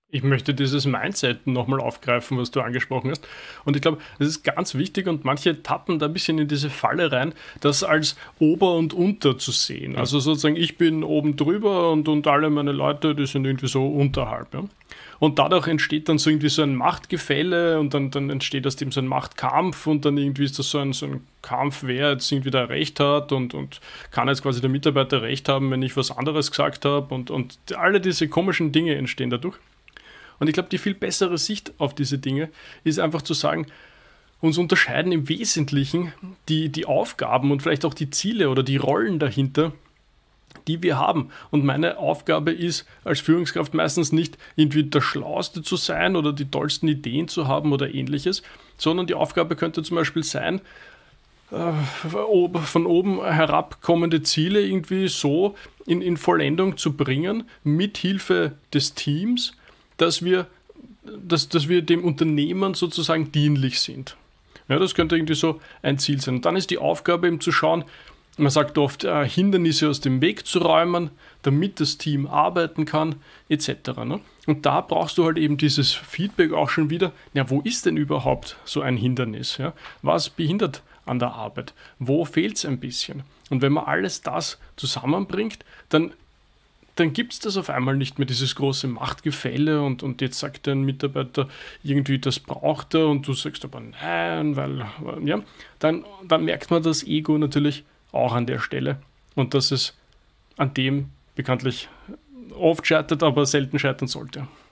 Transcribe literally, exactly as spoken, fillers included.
Ich möchte dieses Mindset nochmal aufgreifen, was du angesprochen hast. Und ich glaube, das ist ganz wichtig und manche tappen da ein bisschen in diese Falle rein, das als Ober und Unter zu sehen. Mhm. Also sozusagen, ich bin oben drüber und, und alle meine Leute, die sind irgendwie so unterhalb. Ja? Und dadurch entsteht dann so irgendwie so ein Machtgefälle und dann, dann entsteht aus dem so ein Machtkampf und dann irgendwie ist das so ein, so ein Kampf, wer jetzt irgendwie da Recht hat und, und kann jetzt quasi der Mitarbeiter Recht haben, wenn ich was anderes gesagt habe und, und alle diese komischen Dinge entstehen dadurch. Und ich glaube, die viel bessere Sicht auf diese Dinge ist einfach zu sagen, uns unterscheiden im Wesentlichen die, die Aufgaben und vielleicht auch die Ziele oder die Rollen dahinter, die wir haben. Und meine Aufgabe ist als Führungskraft meistens nicht irgendwie der Schlauste zu sein oder die tollsten Ideen zu haben oder ähnliches, sondern die Aufgabe könnte zum Beispiel sein, von oben herab kommende Ziele irgendwie so in, in Vollendung zu bringen, mit Hilfe des Teams, dass wir, dass, dass wir dem Unternehmen sozusagen dienlich sind. Ja, das könnte irgendwie so ein Ziel sein. Und dann ist die Aufgabe eben zu schauen, man sagt oft, äh, Hindernisse aus dem Weg zu räumen, damit das Team arbeiten kann, et cetera. Ne? Und da brauchst du halt eben dieses Feedback auch schon wieder, ja, wo ist denn überhaupt so ein Hindernis? Ja? Was behindert an der Arbeit? Wo fehlt es ein bisschen? Und wenn man alles das zusammenbringt, dann dann gibt es das auf einmal nicht mehr, dieses große Machtgefälle und, und jetzt sagt ein Mitarbeiter irgendwie, das braucht er und du sagst aber nein, weil, ja, dann, dann merkt man das Ego natürlich auch an der Stelle und dass es an dem bekanntlich oft scheitert, aber selten scheitern sollte.